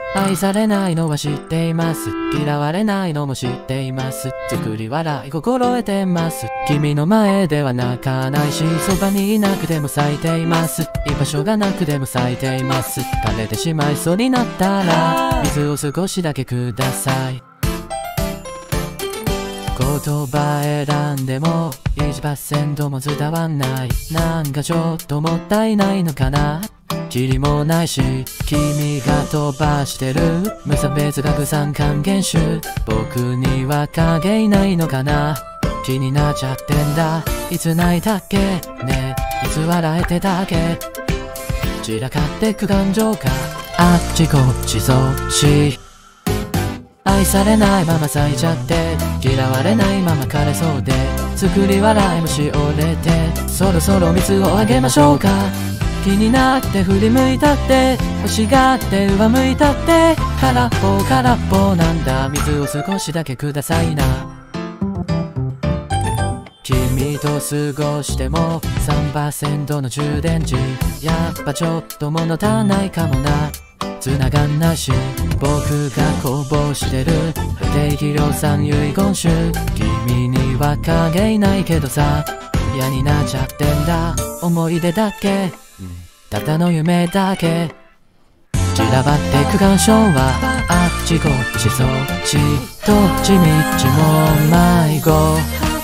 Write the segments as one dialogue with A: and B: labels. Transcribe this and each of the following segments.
A: 愛されないのは知っています。嫌われないのも知っています。作り笑い心得てます。君の前では泣かないし、そばにいなくても咲いています。居場所がなくても咲いています。枯れてしまいそうになったら水を少しだけください。言葉選んでも 1% も伝わんない。なんかちょっともったいないのかな。キリもないし君が飛ばしてる無差別拡散還元集。僕には影いないのかな。気になっちゃってんだ。いつ泣いたっけねえ、いつ笑えてたっけ。散らかってく感情があっちこっちそっち。愛されないまま咲いちゃって、嫌われないまま枯れそうで、作り笑いもしおれて、そろそろ水をあげましょうか。気になって振り向いたって、欲しがって上向いたって、空っぽなんだ。水を少しだけくださいな。君と過ごしても 3% の充電池、やっぱちょっと物足んないかもな。繋がんないし僕がこぼしてる不定期量産遺言集。君には影いないけどさ、嫌になっちゃってんだ。思い出だけ、ただの夢だけ。散らばってく感傷はあっちこっちそっち。どっちみちも迷子。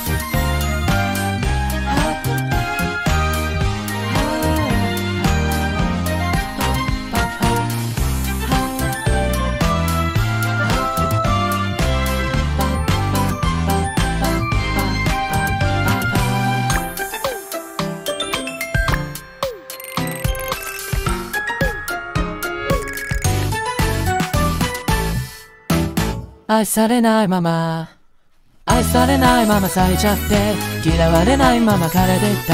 A: 愛されないまま咲いちゃって、嫌われないまま枯れてった。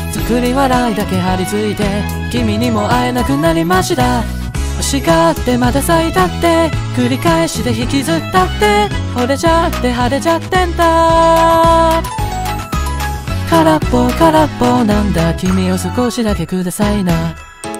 A: 作り笑いだけ張り付いて、君にも会えなくなりました。欲しがってまた咲いたって、繰り返しで引きずったって、惚れちゃって腫れちゃってんだ。空っぽなんだ。君を少しだけくださいな。